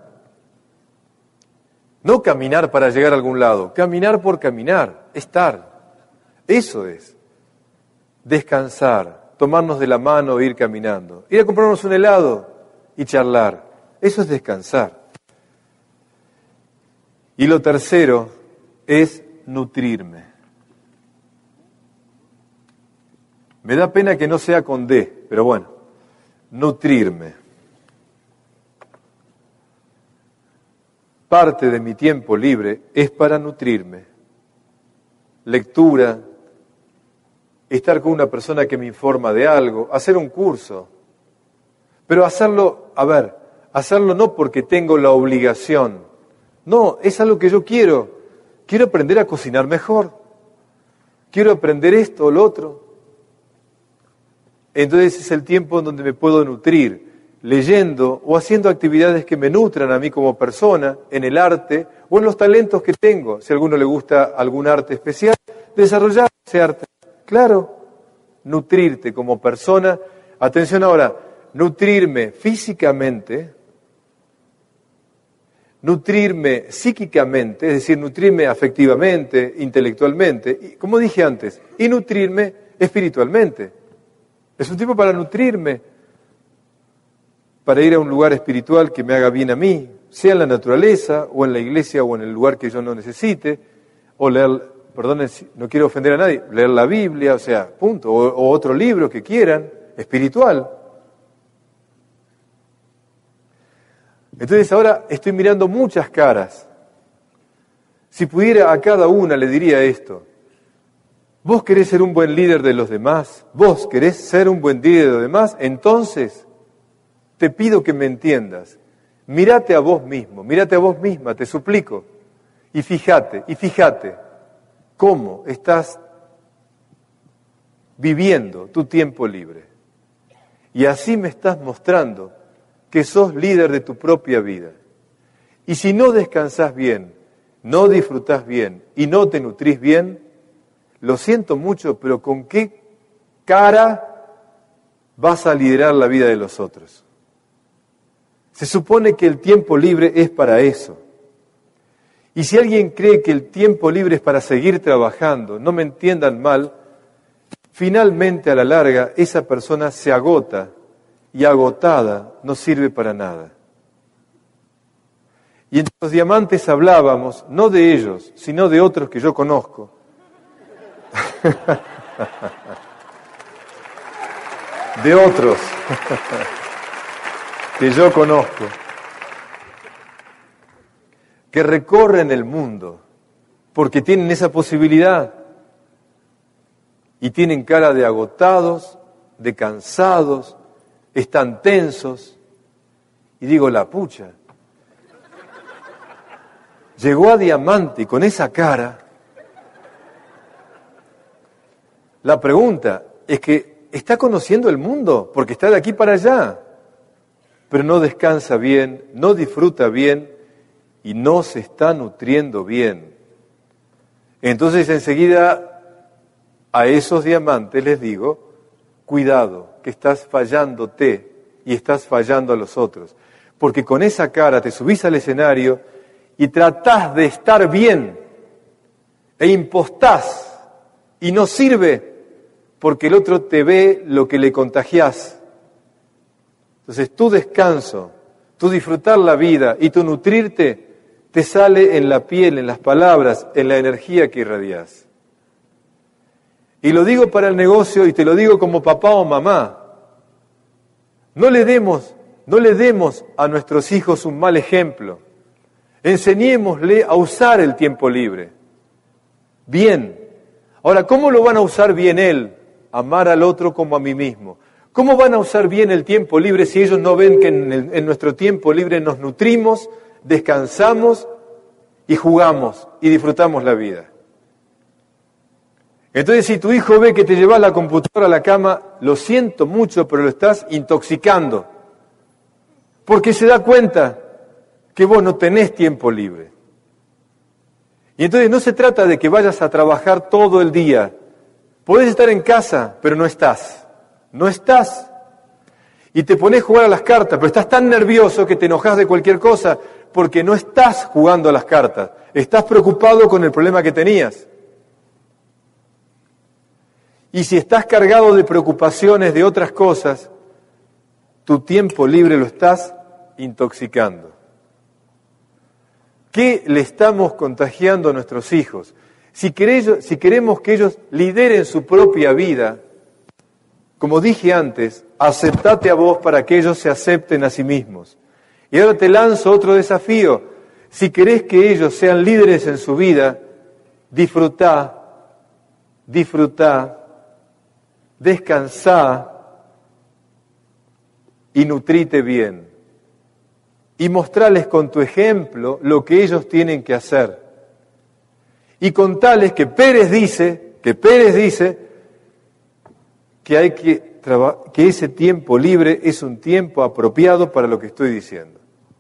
No caminar para llegar a algún lado, caminar por caminar, estar. Eso es descansar, tomarnos de la mano e ir caminando. Ir a comprarnos un helado y charlar. Eso es descansar. Y lo tercero es nutrirme. Me da pena que no sea con D, pero bueno, nutrirme. Parte de mi tiempo libre es para nutrirme. Lectura, estar con una persona que me informa de algo, hacer un curso. Pero hacerlo, a ver, hacerlo no porque tengo la obligación. No, es algo que yo quiero. Quiero aprender a cocinar mejor. Quiero aprender esto o lo otro. Entonces es el tiempo en donde me puedo nutrir, leyendo o haciendo actividades que me nutran a mí como persona, en el arte o en los talentos que tengo. Si a alguno le gusta algún arte especial, desarrollar ese arte. Claro, nutrirte como persona. Atención ahora, nutrirme físicamente, nutrirme psíquicamente, es decir, nutrirme afectivamente, intelectualmente, y, como dije antes, y nutrirme espiritualmente. Es un tiempo para nutrirme, para ir a un lugar espiritual que me haga bien a mí, sea en la naturaleza, o en la iglesia, o en el lugar que yo no necesite, o leer, perdón, no quiero ofender a nadie, leer la Biblia, o sea, punto, o, o otro libro que quieran, espiritual. Entonces ahora estoy mirando muchas caras. Si pudiera a cada una le diría esto. ¿Vos querés ser un buen líder de los demás? ¿Vos querés ser un buen líder de los demás? Entonces, te pido que me entiendas. Mírate a vos mismo, mírate a vos misma, te suplico. Y fíjate, y fíjate cómo estás viviendo tu tiempo libre. Y así me estás mostrando que sos líder de tu propia vida. Y si no descansás bien, no disfrutás bien y no te nutrís bien, lo siento mucho, pero ¿con qué cara vas a liderar la vida de los otros? Se supone que el tiempo libre es para eso. Y si alguien cree que el tiempo libre es para seguir trabajando, no me entiendan mal, finalmente a la larga esa persona se agota y agotada no sirve para nada. Y entre los diamantes hablábamos, no de ellos, sino de otros que yo conozco. De otros que yo conozco, que recorren el mundo porque tienen esa posibilidad y tienen cara de agotados, de cansados, están tensos, y digo, la pucha, llegó a diamante y con esa cara. La pregunta es que está conociendo el mundo, porque está de aquí para allá, pero no descansa bien, no disfruta bien y no se está nutriendo bien. Entonces enseguida a esos diamantes les digo, cuidado, que estás fallándote y estás fallando a los otros, porque con esa cara te subís al escenario y tratás de estar bien e impostás y no sirve, porque el otro te ve lo que le contagiás. Entonces tu descanso, tu disfrutar la vida y tu nutrirte te sale en la piel, en las palabras, en la energía que irradiás. Y lo digo para el negocio y te lo digo como papá o mamá. No le demos, no le demos a nuestros hijos un mal ejemplo. Enseñémosle a usar el tiempo libre. Bien. Ahora, ¿cómo lo van a usar bien él amar al otro como a mí mismo. ¿Cómo van a usar bien el tiempo libre si ellos no ven que en, el, en nuestro tiempo libre nos nutrimos, descansamos y jugamos y disfrutamos la vida? Entonces, si tu hijo ve que te llevas la computadora a la cama, lo siento mucho, pero lo estás intoxicando. Porque se da cuenta que vos no tenés tiempo libre. Y entonces no se trata de que vayas a trabajar todo el día. Podés estar en casa, pero no estás. No estás. Y te pones a jugar a las cartas, pero estás tan nervioso que te enojas de cualquier cosa porque no estás jugando a las cartas. Estás preocupado con el problema que tenías. Y si estás cargado de preocupaciones de otras cosas, tu tiempo libre lo estás intoxicando. ¿Qué le estamos contagiando a nuestros hijos? Si, querés, si queremos que ellos lideren su propia vida, como dije antes, aceptate a vos para que ellos se acepten a sí mismos. Y ahora te lanzo otro desafío. Si querés que ellos sean líderes en su vida, disfrutá, disfrutá, descansá y nutrite bien. Y mostrarles con tu ejemplo lo que ellos tienen que hacer. Y contales que Pérez dice, que Pérez dice que hay que traba- que ese tiempo libre es un tiempo apropiado para lo que estoy diciendo.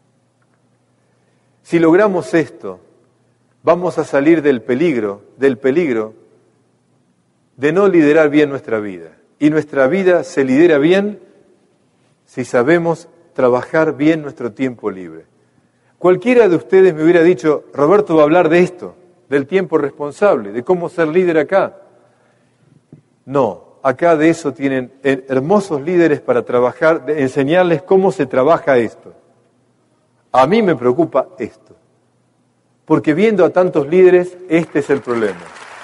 Si logramos esto, vamos a salir del peligro, del peligro de no liderar bien nuestra vida. Y nuestra vida se lidera bien si sabemos trabajar bien nuestro tiempo libre. Cualquiera de ustedes me hubiera dicho, Roberto va a hablar de esto, del tiempo responsable, de cómo ser líder acá. No, acá de eso tienen hermosos líderes para trabajar, de enseñarles cómo se trabaja esto. A mí me preocupa esto, porque viendo a tantos líderes, este es el problema.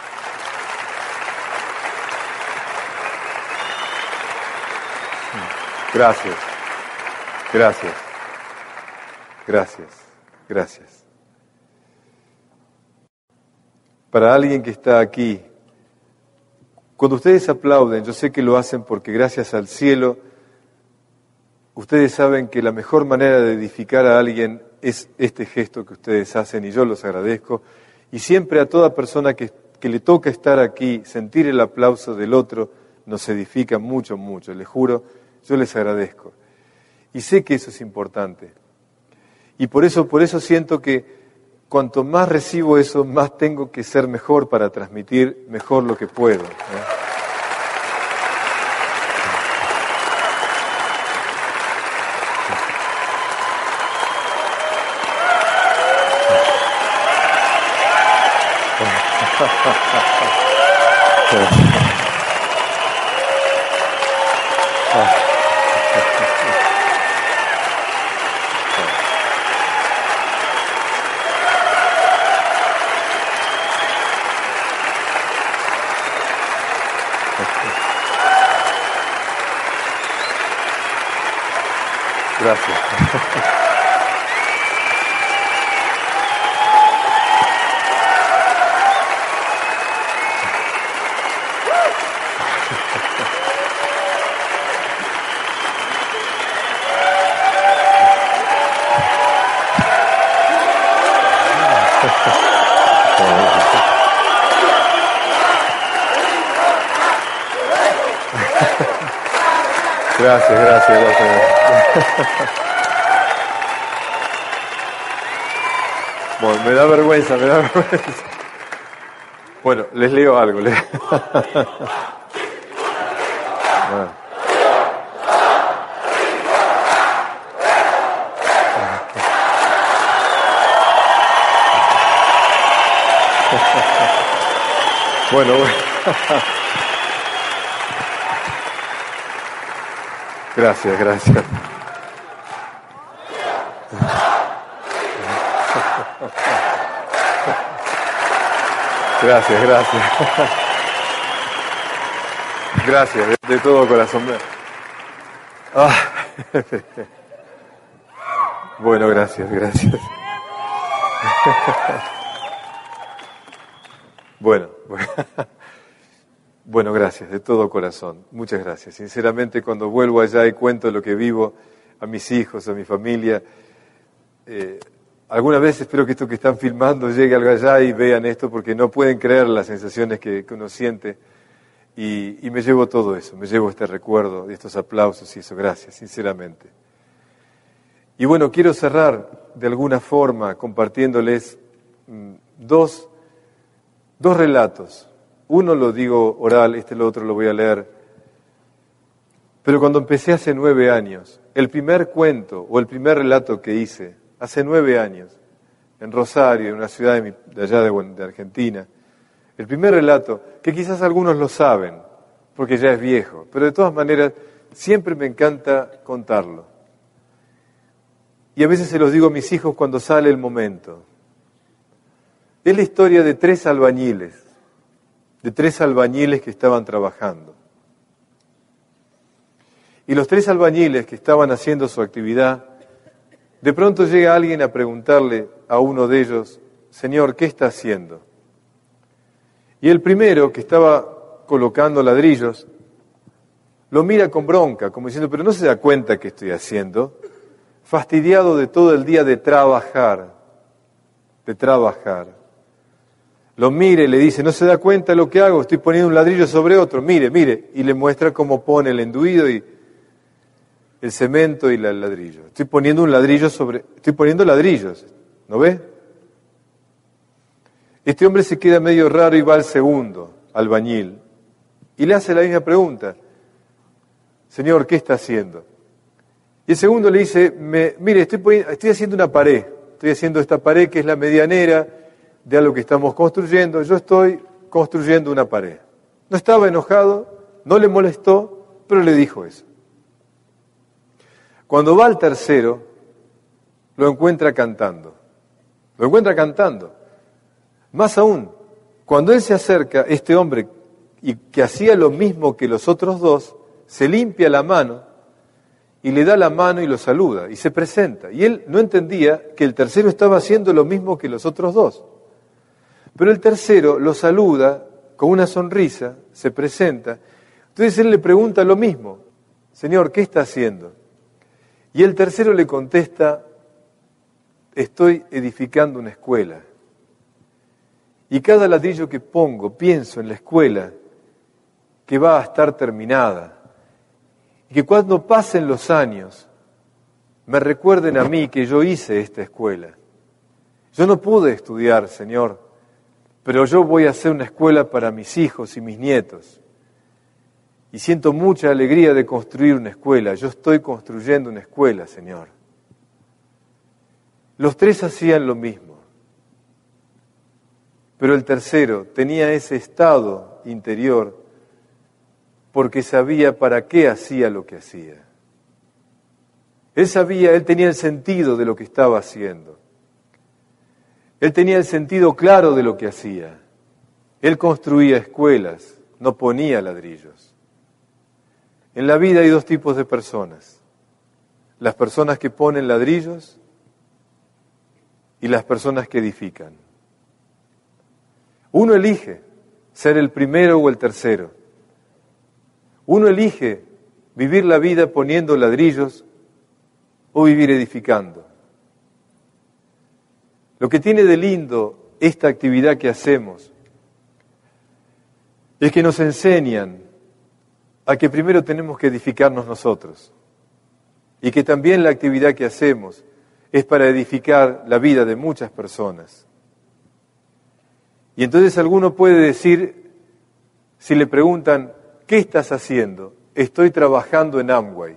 Gracias, gracias, gracias, gracias. Para alguien que está aquí, cuando ustedes aplauden, yo sé que lo hacen porque gracias al cielo, ustedes saben que la mejor manera de edificar a alguien es este gesto que ustedes hacen y yo los agradezco. Y siempre a toda persona que, que le toca estar aquí, sentir el aplauso del otro, nos edifica mucho, mucho, les juro. Yo les agradezco. Y sé que eso es importante. Y por eso, por eso siento que cuanto más recibo eso, más tengo que ser mejor para transmitir mejor lo que puedo, ¿eh? Gracias. Gracias, gracias, gracias. Bueno, me da vergüenza, me da vergüenza. Bueno, les leo algo. Les... Bueno. Bueno, bueno. Gracias, gracias. Gracias, gracias. Gracias, de, de todo corazón. Ah. Bueno, gracias, gracias. Bueno, bueno. Bueno, gracias, de todo corazón. Muchas gracias. Sinceramente, cuando vuelvo allá y cuento lo que vivo a mis hijos, a mi familia, eh, alguna vez espero que esto que están filmando llegue algo allá y vean esto, porque no pueden creer las sensaciones que, que uno siente. Y, y me llevo todo eso, me llevo este recuerdo, de estos aplausos y eso. Gracias, sinceramente. Y bueno, quiero cerrar de alguna forma compartiéndoles mmm, dos, dos relatos. Uno lo digo oral, este lo otro lo voy a leer. Pero cuando empecé hace nueve años, el primer cuento o el primer relato que hice, hace nueve años, en Rosario, en una ciudad de, mi, de allá de, de Argentina, el primer relato, que quizás algunos lo saben, porque ya es viejo, pero de todas maneras siempre me encanta contarlo. Y a veces se los digo a mis hijos cuando sale el momento. Es la historia de tres albañiles, de tres albañiles que estaban trabajando. Y los tres albañiles que estaban haciendo su actividad, de pronto llega alguien a preguntarle a uno de ellos, Señor, ¿qué está haciendo? Y el primero, que estaba colocando ladrillos, lo mira con bronca, como diciendo, pero no se da cuenta qué estoy haciendo, fastidiado de todo el día de trabajar, de trabajar. Lo mira y le dice, ¿no se da cuenta de lo que hago? Estoy poniendo un ladrillo sobre otro, mire, mire, y le muestra cómo pone el enduido y el cemento y el ladrillo. Estoy poniendo un ladrillo sobre, estoy poniendo ladrillos, ¿no ve? Este hombre se queda medio raro y va al segundo, albañil, y le hace la misma pregunta. Señor, ¿qué está haciendo? Y el segundo le dice, me, mire, estoy, poniendo, estoy haciendo una pared, estoy haciendo esta pared que es la medianera de algo que estamos construyendo, yo estoy construyendo una pared. No estaba enojado, no le molestó, pero le dijo eso. Cuando va al tercero, lo encuentra cantando, lo encuentra cantando. Más aún, cuando él se acerca, este hombre, y que hacía lo mismo que los otros dos, se limpia la mano y le da la mano y lo saluda y se presenta. Y él no entendía que el tercero estaba haciendo lo mismo que los otros dos. Pero el tercero lo saluda con una sonrisa, se presenta. Entonces él le pregunta lo mismo, Señor, ¿qué está haciendo? Y el tercero le contesta, estoy edificando una escuela. Y cada ladrillo que pongo, pienso en la escuela que va a estar terminada. Y que cuando pasen los años, me recuerden a mí que yo hice esta escuela. Yo no pude estudiar, Señor, pero yo voy a hacer una escuela para mis hijos y mis nietos. Y siento mucha alegría de construir una escuela. Yo estoy construyendo una escuela, Señor. Los tres hacían lo mismo. Pero el tercero tenía ese estado interior porque sabía para qué hacía lo que hacía. Él sabía, él tenía el sentido de lo que estaba haciendo. Él tenía el sentido claro de lo que hacía. Él construía escuelas, no ponía ladrillos. En la vida hay dos tipos de personas. Las personas que ponen ladrillos y las personas que edifican. Uno elige ser el primero o el tercero. Uno elige vivir la vida poniendo ladrillos o vivir edificando. Lo que tiene de lindo esta actividad que hacemos es que nos enseñan a que primero tenemos que edificarnos nosotros y que también la actividad que hacemos es para edificar la vida de muchas personas. Y entonces alguno puede decir, si le preguntan, ¿qué estás haciendo? Estoy trabajando en Amway.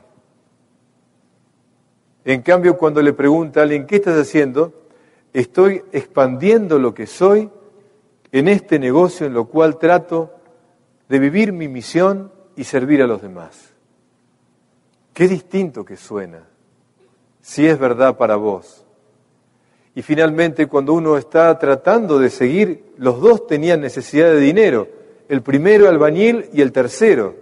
En cambio, cuando le pregunta a alguien, ¿qué estás haciendo? Estoy expandiendo lo que soy en este negocio en lo cual trato de vivir mi misión y servir a los demás. Qué distinto que suena, si es verdad para vos. Y finalmente, cuando uno está tratando de seguir, los dos tenían necesidad de dinero, el primero albañil y el tercero.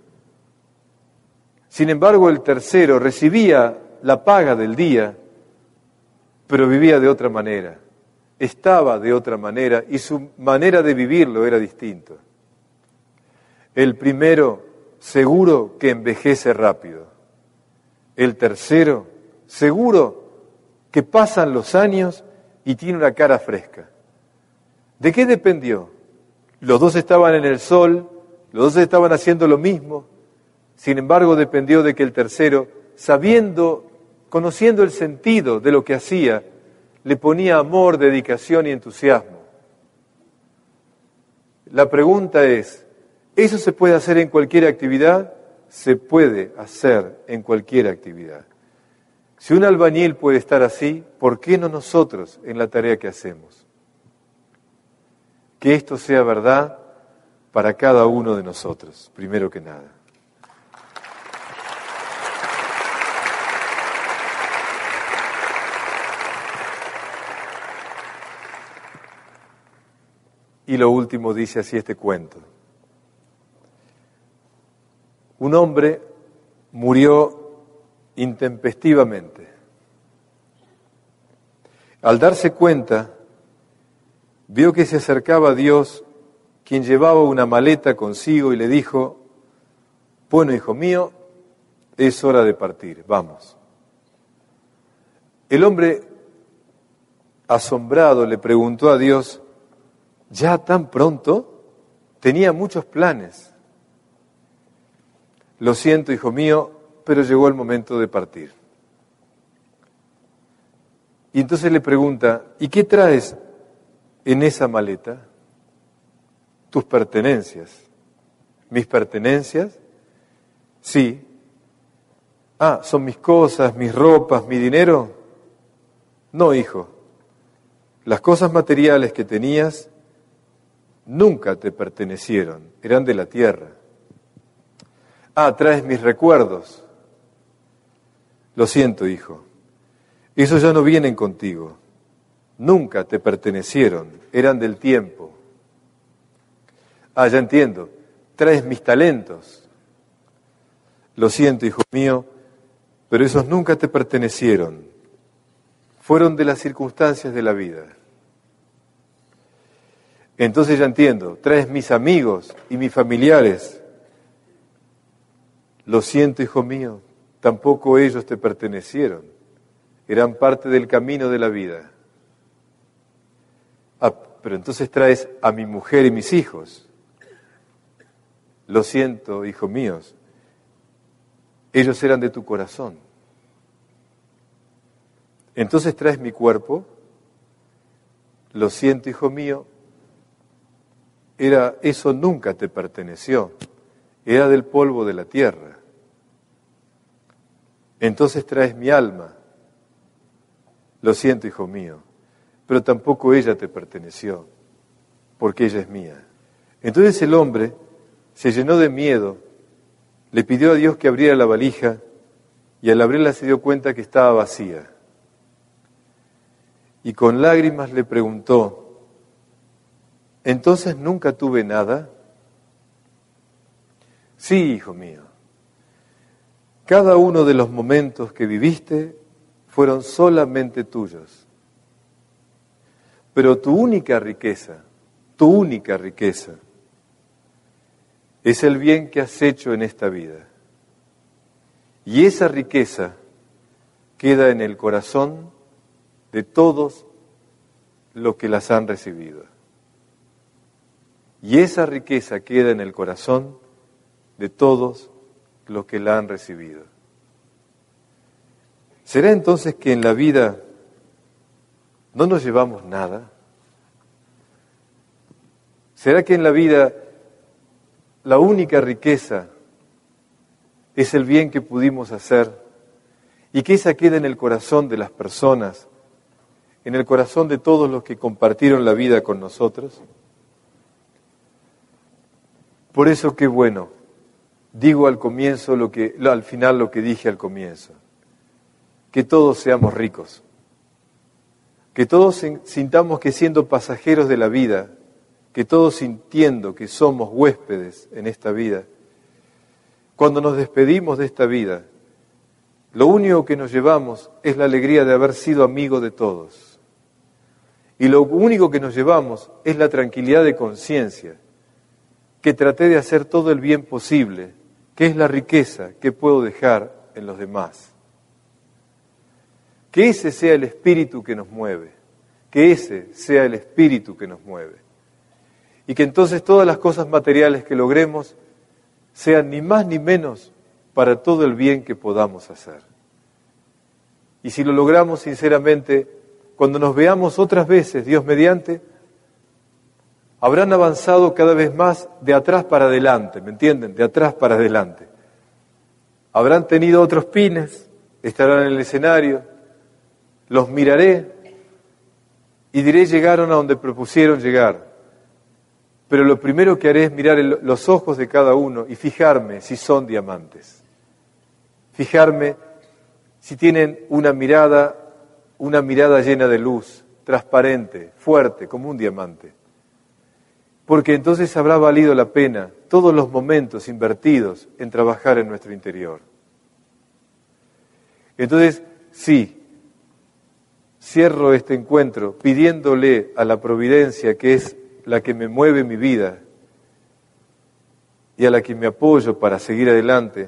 Sin embargo, el tercero recibía la paga del día, pero vivía de otra manera, estaba de otra manera y su manera de vivirlo era distinto. El primero, seguro que envejece rápido. El tercero, seguro que pasan los años y tiene una cara fresca. ¿De qué dependió? Los dos estaban en el sol, los dos estaban haciendo lo mismo. Sin embargo, dependió de que el tercero, sabiendo, conociendo el sentido de lo que hacía, le ponía amor, dedicación y entusiasmo. La pregunta es, ¿eso se puede hacer en cualquier actividad? Se puede hacer en cualquier actividad. Si un albañil puede estar así, ¿por qué no nosotros en la tarea que hacemos? Que esto sea verdad para cada uno de nosotros, primero que nada. Y lo último dice así este cuento. Un hombre murió intempestivamente. Al darse cuenta, vio que se acercaba a Dios, quien llevaba una maleta consigo y le dijo, bueno, hijo mío, es hora de partir, vamos. El hombre, asombrado, le preguntó a Dios, ¿ya tan pronto? Tenía muchos planes. Lo siento, hijo mío, pero llegó el momento de partir. Y entonces le pregunta, ¿y qué traes en esa maleta? Tus pertenencias. ¿Mis pertenencias? Sí. Ah, ¿son mis cosas, mis ropas, mi dinero? No, hijo. Las cosas materiales que tenías nunca te pertenecieron, eran de la tierra. Ah, traes mis recuerdos. Lo siento, hijo. Esos ya no vienen contigo. Nunca te pertenecieron, eran del tiempo. Ah, ya entiendo. Traes mis talentos. Lo siento, hijo mío, pero esos nunca te pertenecieron. Fueron de las circunstancias de la vida. Entonces ya entiendo. Traes mis amigos y mis familiares. Lo siento, hijo mío, tampoco ellos te pertenecieron. Eran parte del camino de la vida. Ah, pero entonces traes a mi mujer y mis hijos. Lo siento, hijos míos, ellos eran de tu corazón. Entonces traes mi cuerpo. Lo siento, hijo mío, era, eso nunca te perteneció. Era del polvo de la tierra. Entonces traes mi alma. Lo siento, hijo mío, pero tampoco ella te perteneció, porque ella es mía. Entonces el hombre se llenó de miedo, le pidió a Dios que abriera la valija, y al abrirla se dio cuenta que estaba vacía. Y con lágrimas le preguntó, ¿entonces nunca tuve nada? Sí, hijo mío. Cada uno de los momentos que viviste fueron solamente tuyos. Pero tu única riqueza, tu única riqueza, es el bien que has hecho en esta vida. Y esa riqueza queda en el corazón de todos los que las han recibido. Y esa riqueza queda en el corazón de todos los que la han recibido. ¿Será entonces que en la vida no nos llevamos nada? ¿Será que en la vida la única riqueza es el bien que pudimos hacer y que esa queda en el corazón de las personas, en el corazón de todos los que compartieron la vida con nosotros? Por eso, qué bueno, digo al comienzo lo que, al final lo que dije al comienzo, que todos seamos ricos, que todos sintamos que siendo pasajeros de la vida, que todos sintiendo que somos huéspedes en esta vida, cuando nos despedimos de esta vida, lo único que nos llevamos es la alegría de haber sido amigos de todos. Y lo único que nos llevamos es la tranquilidad de conciencia que traté de hacer todo el bien posible, que es la riqueza que puedo dejar en los demás. Que ese sea el espíritu que nos mueve, que ese sea el espíritu que nos mueve. Y que entonces todas las cosas materiales que logremos sean ni más ni menos para todo el bien que podamos hacer. Y si lo logramos sinceramente, cuando nos veamos otras veces, Dios mediante, habrán avanzado cada vez más de atrás para adelante, ¿me entienden? De atrás para adelante. Habrán tenido otros pines, estarán en el escenario, los miraré y diré llegaron a donde propusieron llegar. Pero lo primero que haré es mirar el, los ojos de cada uno y fijarme si son diamantes. Fijarme si tienen una mirada, una mirada llena de luz, transparente, fuerte, como un diamante. Porque entonces habrá valido la pena todos los momentos invertidos en trabajar en nuestro interior. Entonces, sí, cierro este encuentro pidiéndole a la providencia, que es la que me mueve mi vida y a la que me apoyo para seguir adelante,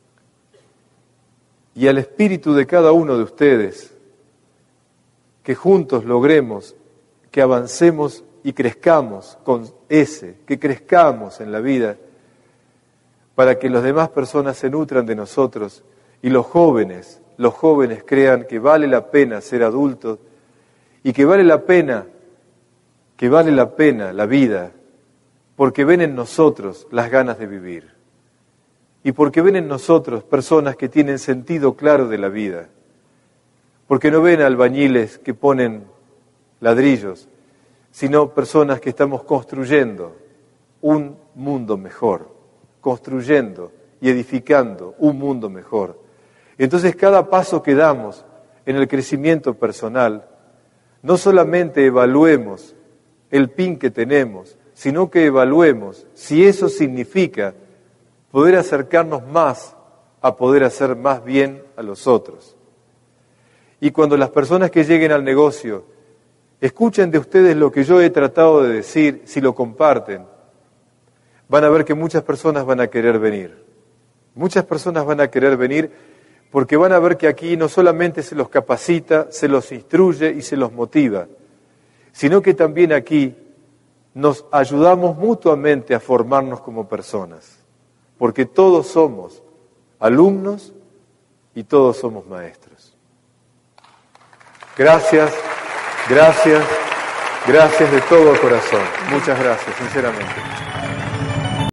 y al espíritu de cada uno de ustedes, que juntos logremos que avancemos y crezcamos con ese, que crezcamos en la vida, para que las demás personas se nutran de nosotros y los jóvenes, los jóvenes crean que vale la pena ser adultos y que vale la pena, que vale la pena la vida, porque ven en nosotros las ganas de vivir y porque ven en nosotros personas que tienen sentido claro de la vida, porque no ven albañiles que ponen ladrillos, sino personas que estamos construyendo un mundo mejor, construyendo y edificando un mundo mejor. Entonces cada paso que damos en el crecimiento personal, no solamente evaluemos el pin que tenemos, sino que evaluemos si eso significa poder acercarnos más a poder hacer más bien a los otros. Y cuando las personas que lleguen al negocio escuchen de ustedes lo que yo he tratado de decir, si lo comparten, van a ver que muchas personas van a querer venir. Muchas personas van a querer venir porque van a ver que aquí no solamente se los capacita, se los instruye y se los motiva, sino que también aquí nos ayudamos mutuamente a formarnos como personas, porque todos somos alumnos y todos somos maestros. Gracias. Gracias, gracias de todo corazón. Muchas gracias, sinceramente.